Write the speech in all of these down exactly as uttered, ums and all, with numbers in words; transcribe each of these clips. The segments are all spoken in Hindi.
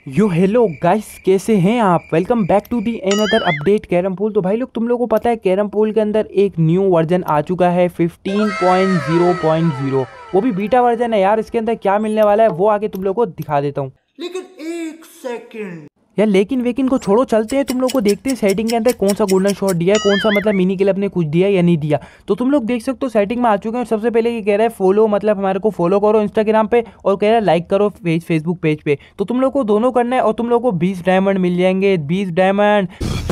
यो हेलो गाइस, कैसे हैं आप। Welcome back to the another update carrom pool. तो भाई लोग, तुम लोगों को पता है कैरम पूल के अंदर एक न्यू वर्जन आ चुका है fifteen point zero point zero. वो भी बीटा वर्जन है यार। इसके अंदर क्या मिलने वाला है वो आगे तुम लोगों को दिखा देता हूँ। लेकिन एक सेकंड यार लेकिन वेकिन को छोड़ो, चलते हैं तुम लोग को देखते हैं सेटिंग के अंदर कौन सा गोल्डन शॉट दिया है, कौन सा मतलब मिनी क्लब ने कुछ दिया या नहीं दिया। तो तुम लोग देख सकते हो सेटिंग में आ चुके हैं। सबसे पहले ये कह रहा है फॉलो, मतलब हमारे को फॉलो करो इंस्टाग्राम पे, और कह रहा है लाइक करो पेज फेसबुक पेज पे। तो तुम लोग को दोनों करना है और तुम लोग को बीस डायमंड मिल जाएंगे, बीस डायमंड।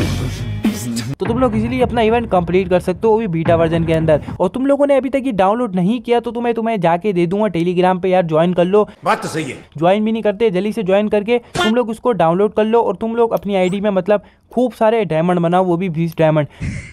तो तुम लोग इजीली अपना इवेंट कंप्लीट कर सकते हो, वो भी बीटा वर्जन के अंदर। और तुम लोगों ने अभी तक ये डाउनलोड नहीं किया तो तुम्हें तुम्हें जाके दे दूंगा टेलीग्राम पे, यार ज्वाइन कर लो। बात तो सही है। ज्वाइन भी नहीं करते, जल्दी से ज्वाइन करके तुम लोग उसको डाउनलोड कर लो और तुम लोग अपनी आईडी में मतलब खूब सारे डायमंड बनाओ, वो भी बीस डायमंड।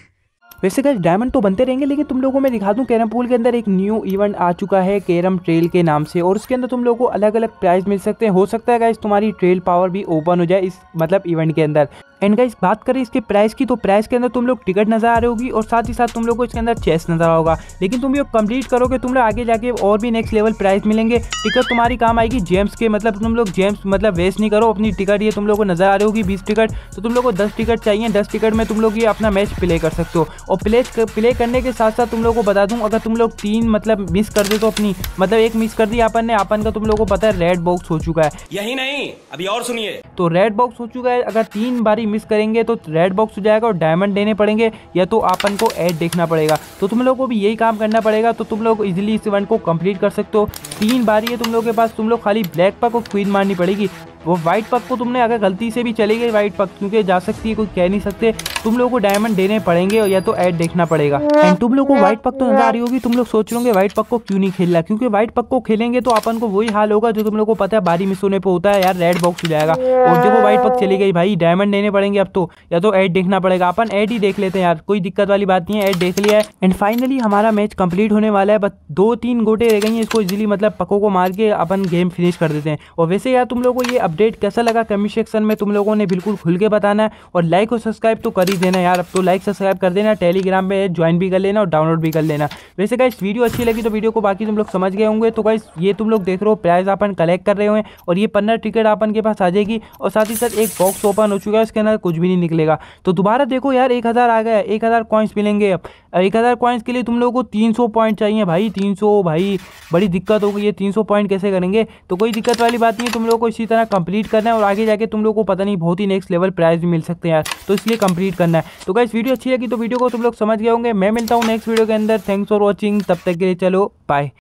वैसे गाइस डायमंड तो बनते रहेंगे, लेकिन तुम लोगों को मैं दिखा दूं कैरम पूल के अंदर एक न्यू इवेंट आ चुका है कैरम ट्रेल के नाम से, और उसके अंदर तुम लोगों को अलग अलग प्राइस मिल सकते हैं। हो सकता है गाइस तुम्हारी ट्रेल पावर भी ओपन हो जाए इस मतलब इवेंट के अंदर। एंड गाइस बात करें इसके प्राइस की, तो प्राइस के अंदर तुम लोग टिकट नजर आ रही होगी और साथ ही साथ तुम लोग को इसके अंदर चेस्ट नजर होगा। लेकिन तुम ये कंप्लीट करोगे तुम लोग आगे जाके और भी नेक्स्ट लेवल प्राइस मिलेंगे। टिकट तुम्हारी काम आएगी जेम्स के, मतलब तुम लोग जेम्स मतलब वेस्ट नहीं करो अपनी टिकट। ये तुम लोग को नजर आ रही होगी बीस टिकट, तो तुम लोग को दस टिकट चाहिए। दस टिकट में तुम लोग ये अपना मैच प्ले कर सकते हो। और प्ले प्ले करने के साथ साथ तुम लोग को बता दूं, अगर तुम लोग तीन मतलब मिस कर दे तो अपनी मतलब एक मिस कर दी अपन ने, अपन का तुम लोग को पता है रेड बॉक्स हो चुका है। यही नहीं, अभी और सुनिए। तो रेड बॉक्स हो चुका है, अगर तीन बारी मिस करेंगे तो रेड बॉक्स हो जाएगा और डायमंड देने पड़ेंगे, या तो अपन को ऐड देखना पड़ेगा। तो तुम लोग को भी यही काम करना पड़ेगा। तो तुम लोग इजीली इस इवेंट को कंप्लीट कर सकते हो। तीन बारी है तुम लोग के पास, तुम लोग खाली ब्लैक पक और क्वीन मारनी पड़ेगी। वो व्हाइट पक को तुमने अगर गलती से भी चली गई व्हाइट पक, क्योंकि जा सकती है कोई कह नहीं सकते, तुम लोगों को डायमंड देने पड़ेंगे या तो ऐड देखना पड़ेगा। एंड तुम लोग को व्हाइट पक तो नजर आ रही होगी, तुम लोग सोच रहे होंगे व्हाइट पक को क्यों नहीं खेलना, क्योंकि व्हाइट पक को खेलेंगे तो अपन को वही हाल होगा जो तुम लोग को पता है बारी मिस होने पर होता है यार, रेड बॉक्स हो जाएगा। और देखो व्हाइट पक चली गई भाई, डायमंड देने पड़ेंगे अब तो, या तो ऐड देखना पड़ेगा। अपन ऐड ही देख लेते हैं यार, कोई दिक्कत वाली बात नहीं है, ऐड देख लिया है। एंड फाइनली हमारा मैच कंप्लीट होने वाला है, बस दो तीन गोटे रह गई हैं, इसको इजीली मतलब पकों को मार के अपन गेम फिनिश कर देते हैं। और वैसे यार तुम लोगों को ये अपडेट कैसा लगा कमेंट सेक्शन में तुम लोगों ने बिल्कुल खुल के बताना है, और लाइक और सब्सक्राइब तो कर ही देना यार। अब तो लाइक सब्सक्राइब कर देना, टेलीग्राम में ज्वाइन भी कर लेना और डाउनलोड भी कर लेना। वैसे गाइस वीडियो अच्छी लगी तो वीडियो को बाकी तुम लोग समझ गए होंगे। तो गाइस ये तुम लोग देख रहे हो प्राइस अपन कलेक्ट कर रहे हुए, और ये पंद्रह टिकट अपन के पास आ जाएगी, और साथ ही साथ एक बॉक्स ओपन हो चुका है, इसके अंदर कुछ भी नहीं निकलेगा। तो दोबारा देखो यार एक हज़ार आ गया, एक हज़ार कॉइन्स मिलेंगे। अब एक हज़ार कॉइन्स के लिए तुम लोगों को तीन सौ पॉइंट चाहिए भाई, तीन सौ भाई बड़ी दिक्कत हो गई है, तीन सौ पॉइंट कैसे करेंगे। तो कोई दिक्कत वाली बात नहीं है, तुम लोगों को इसी तरह कंप्लीट करना है, और आगे जाके तुम लोगों को पता नहीं बहुत ही नेक्स्ट लेवल प्राइस भी मिल सकते हैं यार, तो इसलिए कंप्लीट करना है। तो गाइस वीडियो अच्छी लगी तो वीडियो को तुम लोग समझ गए होंगे। मैं मिलता हूँ नेक्स्ट वीडियो के अंदर। थैंक्स फॉर वॉचिंग, तब तक के लिए चलो बाय।